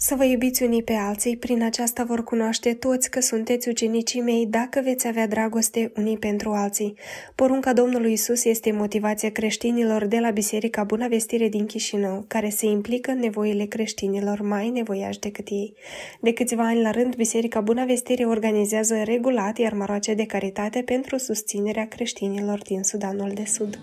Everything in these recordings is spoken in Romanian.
Să vă iubiți unii pe alții, prin aceasta vor cunoaște toți că sunteți ucenicii mei dacă veți avea dragoste unii pentru alții. Porunca Domnului Isus este motivația creștinilor de la Biserica Buna Vestire din Chișinău, care se implică în nevoile creștinilor mai nevoiași decât ei. De câțiva ani la rând, Biserica Buna Vestire organizează regulat iarmaroace de caritate pentru susținerea creștinilor din Sudanul de Sud.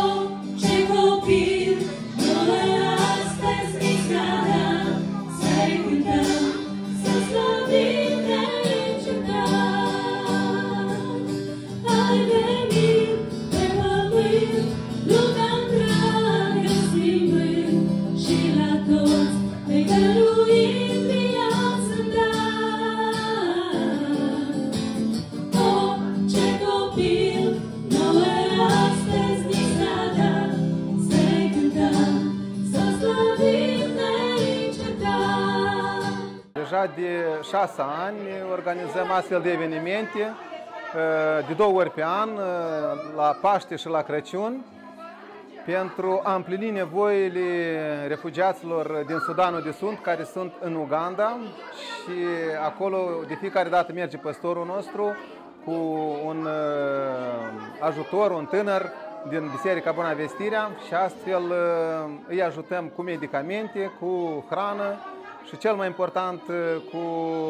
Deja de 6 ani organizăm astfel de evenimente, de 2 ori pe an, la Paște și la Crăciun, pentru a împlini nevoile refugiaților din Sudanul de Sud, care sunt în Uganda, și acolo de fiecare dată merge păstorul nostru cu un ajutor, un tânăr din Biserica Buna Vestirea, și astfel îi ajutăm cu medicamente, cu hrană, și cel mai important, cu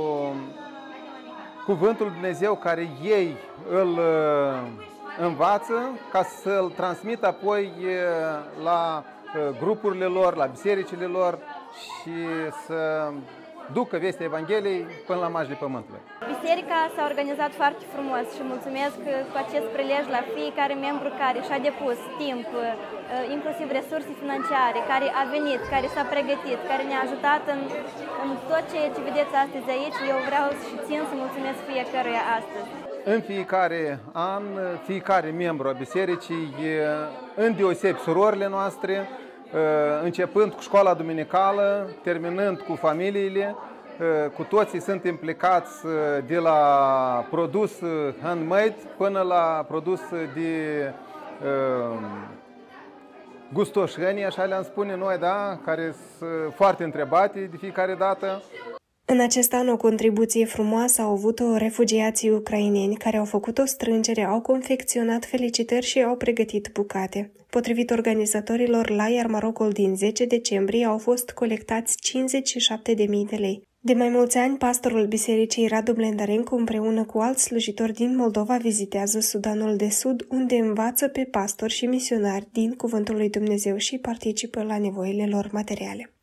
cuvântul lui Dumnezeu care ei îl învață, ca să-l transmită apoi la grupurile lor, la bisericile lor, și să ducă vestea Evangheliei până la marginile pământului. Biserica s-a organizat foarte frumos și mulțumesc cu acest prilej la fiecare membru care și-a depus timp, inclusiv resurse financiare, care a venit, care s-a pregătit, care ne-a ajutat în tot ceea ce vedeți astăzi aici. Eu vreau și țin să mulțumesc fiecăruia astăzi. În fiecare an, fiecare membru a bisericii, îndeosebi surorile noastre, începând cu școala duminicală, terminând cu familiile, cu toții sunt implicați, de la produs handmade până la produs de gustoșenie, așa le-am spune noi, da? Care sunt foarte întrebate de fiecare dată. În acest an o contribuție frumoasă au avut-o refugiații ucraineni care au făcut o strângere, au confecționat felicitări și au pregătit bucate. Potrivit organizatorilor, la iarmarocul din 10 decembrie au fost colectați 57.000 de lei. De mai mulți ani, pastorul bisericii Radu Blendarencu împreună cu alți slujitori din Moldova vizitează Sudanul de Sud, unde învață pe pastori și misionari din Cuvântul lui Dumnezeu și participă la nevoile lor materiale.